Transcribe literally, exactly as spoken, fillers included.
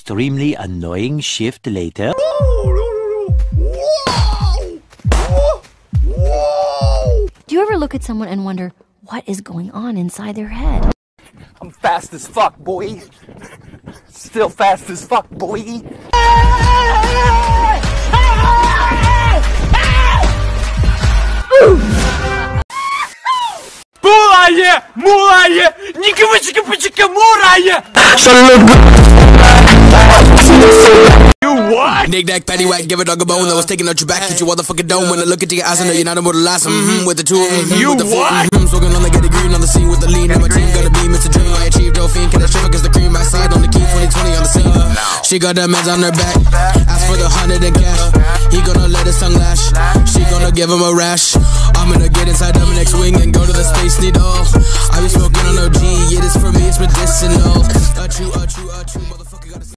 extremely annoying shift later. Do you ever look at someone and wonder what is going on inside their head? I'm fast as fuck, boy. Still fast as fuck, boy. Мурае! Мурае! Никавычка-пычка мурае! You what? Nick Nack, patty whack, give a dog a bone. I was taking out your back, hit your motherfucking dome. When I look at your eyes, I know you're not able to last. Mm-hmm, with the two, mm-hmm, You with the four, what? mm-hmm, smoking on the get green on the scene with the lean. Now my team gonna be Mister Dream. I achieved Dolphin, can I shiver cause the cream I side on the key twenty twenty on the scene. She got the meds on her back, ask for the hundred and cash. He gonna let his tongue lash, she gonna give him a rash. I'm gonna get inside Dominic's wing and go to the Space Needle. I be smoking on O G, yeah, this for me, it's medicinal. A chew, a chew, a chew, motherfucker gotta